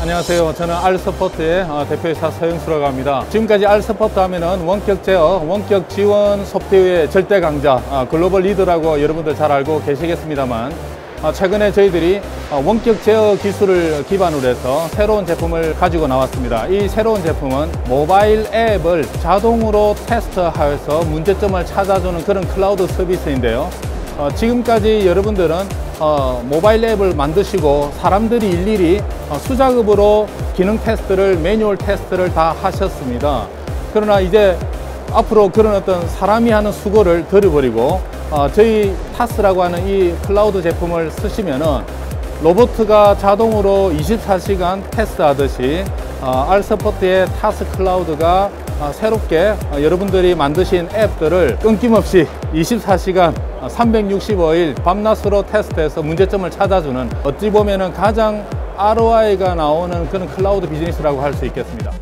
안녕하세요. 저는 R서포트의 대표이사 서영수라고 합니다. 지금까지 R서포트 하면은 원격 제어, 원격 지원 소프트웨어의 절대 강자, 글로벌 리더라고 여러분들 잘 알고 계시겠습니다만, 최근에 저희들이 원격 제어 기술을 기반으로 해서 새로운 제품을 가지고 나왔습니다. 이 새로운 제품은 모바일 앱을 자동으로 테스트하여서 문제점을 찾아주는 그런 클라우드 서비스인데요. 지금까지 여러분들은 모바일 앱을 만드시고 사람들이 일일이 수작업으로 기능 테스트를, 매뉴얼 테스트를 다 하셨습니다. 그러나 이제 앞으로 그런 어떤 사람이 하는 수고를 덜어버리고 저희 타스라고 하는 이 클라우드 제품을 쓰시면은 로봇가 자동으로 24시간 테스트하듯이 R서포트의 타스 클라우드가 새롭게 여러분들이 만드신 앱들을 끊김없이 24시간 365일 밤낮으로 테스트해서 문제점을 찾아주는, 어찌 보면은 가장 ROI가 나오는 그런 클라우드 비즈니스라고 할 수 있겠습니다.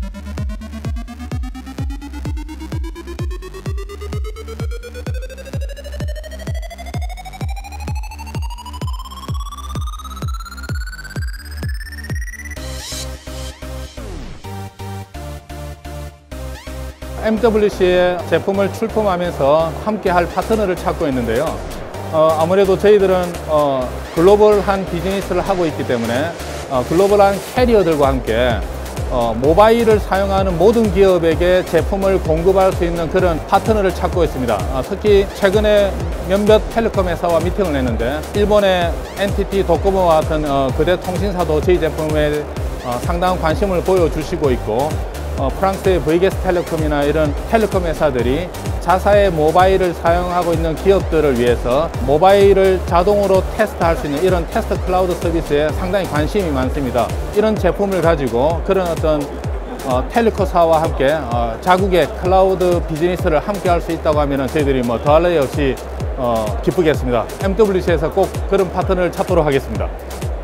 MWC의 제품을 출품하면서 함께 할 파트너를 찾고 있는데요. 아무래도 저희들은 글로벌한 비즈니스를 하고 있기 때문에 글로벌한 캐리어들과 함께 모바일을 사용하는 모든 기업에게 제품을 공급할 수 있는 그런 파트너를 찾고 있습니다. 특히 최근에 몇몇 텔레콤 회사와 미팅을 했는데, 일본의 NTT 도코모와 같은 거대 통신사도 저희 제품에 상당한 관심을 보여주시고 있고, 프랑스의 VGS 텔레콤이나 이런 텔레콤 회사들이 자사의 모바일을 사용하고 있는 기업들을 위해서 모바일을 자동으로 테스트할 수 있는 이런 테스트 클라우드 서비스에 상당히 관심이 많습니다. 이런 제품을 가지고 그런 어떤 텔레코사와 함께 자국의 클라우드 비즈니스를 함께 할 수 있다고 하면 저희들이 뭐 더할 나위 없이 기쁘겠습니다. MWC에서 꼭 그런 파트너를 찾도록 하겠습니다.